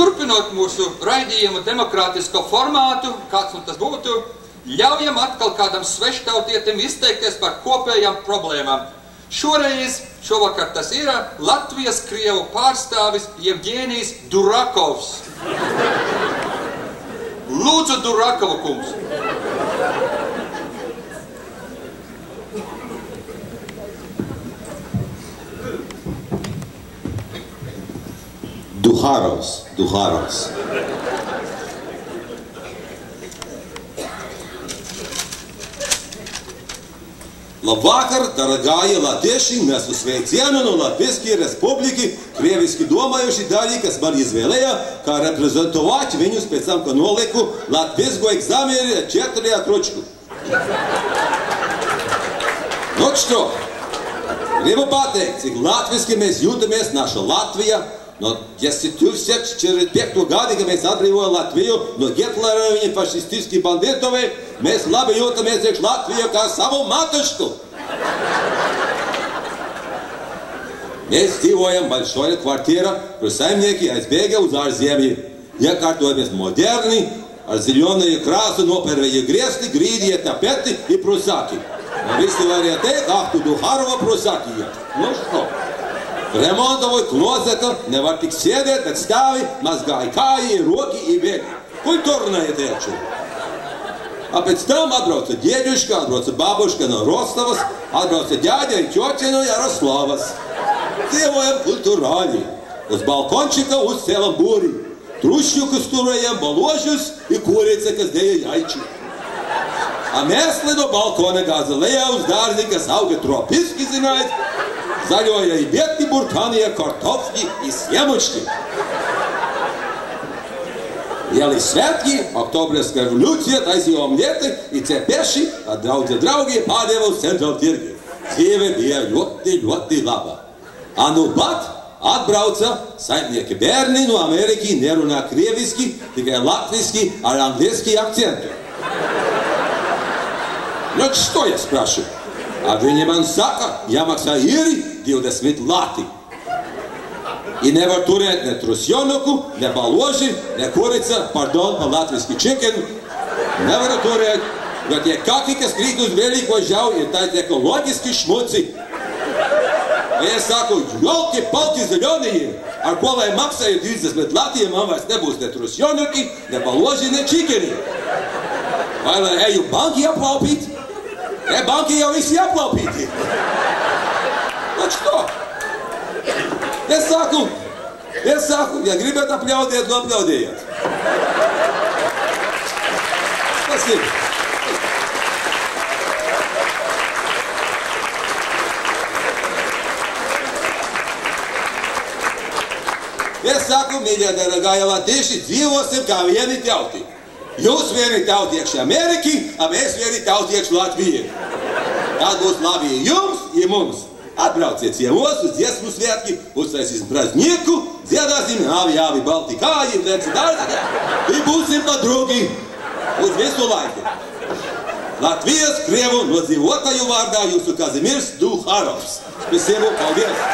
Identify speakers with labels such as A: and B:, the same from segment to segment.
A: turpinot mūsu raidījumu demokrātisko formātu, kāds tas būtu, ļaujam atkal kādam sveštautietim izteikties par kopējām problēmām. Šovakar tas ir Latvijas-Krievu pārstāvis Jevģēnijs Durakovs. Lūdzu, Durakova kungs.
B: Duharovs. Labvakar, дорогие латыши, mēs uz sveicienu no Latvijas Republiki, krieviski domājuši daļi, kas man izvēlēja, kā reprezentovāt viņus pēc tam, ka noliku latvisko eksāmeni ar 4 atročku. Nu, što? Gribu pateikt, cik latviski mēs jūtamies naša Latvija, no 1945. gadi, kad mēs atbrīvojam Latviju no Hitlera viņa fašistiski banditovi, mēs labi jūtamies iekš Latviju kā savu matušku. Mēs dzīvojam большое kvartīra, kur saimnieki aizbēga uz ārzemji. Iekārtojamies moderni, ar ziļonaju krāsu nopērvēja griesti, grīdie tapeti i prusaki. Un visi varēja teikt, tu Duharova prusaki iet. Nu što? Remontovoja klozeta, nevar tik sēdēt, bet stāvi, mazgāja kāji, roki i bēgi. Kultūrnāja teču. A pēc tam atbrauca dieģuška, atbrauca babuška no Rostovas, atbrauca ģāģa i ķoķe no Jaroslavas. Dzīvojam kultūrāļi. Uz balkončika uzcēlam būri. Trušņukus turējam, baložus i kūrice, kas deja jaiči. A mēsli no balkona gāza lejā uz dārzi, kas auga tropiski, zinājat, zaļoja i bieti burkānie, kartofļi i siemučki. Jeli svētki, oktobreska revolūcija, taisīja omleti i cepeši, a draugi pārdeva uz centrālu tirgi. Dzīve bija ļoti laba. A nu pat atbrauca saimnieki bērni no Ameriki, nerunā krieviski, tikai latviski ar angliski akcentu. Nu, što es prašu? A viņi man saka, jāmaksā īri 20 lati. I nevar turēt ne trusjonuku, ne baloži, ne kurica, pardon, pa latviski čikenu. Nevar turēt, bet tie kaki, kas krīt uz veliko žau, ir tādi ekoloģiski šmuci. Es saku, jolki, palki zaļoniji, ar ko lai maksāju 20 latiem, man vairs nebūs ne trusjonuki, ne baloži, ne čikeni. Vai lai eju banki aplaupīt? Banki jau visi aplaupīti. Nu, što? Es saku, ja gribat apļaudiet, nu apļaudiet. Tas ir. Es saku, mīļie, daragāja latieši, dzīvosim kā vieni tauti. Jūs vieni tauti iekš Ameriki, a mēs vieni tauti iekš Latviju. Tad būs labi jums i mums. Atbrauciet ciemos uz dziesmu svētki, uztaisīsim praznieku, dziedāsim avi, balti kāji, leci dārzi, i būsim padrugi uz visu laiku. Latvijas Krievu nodzīvotāju vārdā jūsu Kazimirs Duharovs. Spasibo, paldies!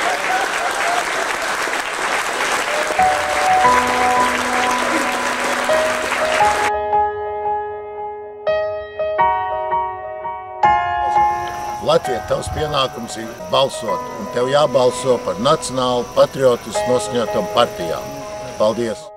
C: Latvijā tavs pienākums ir balsot, un tev jābalso par nacionālu patriotisku noskaņotām partijām. Paldies!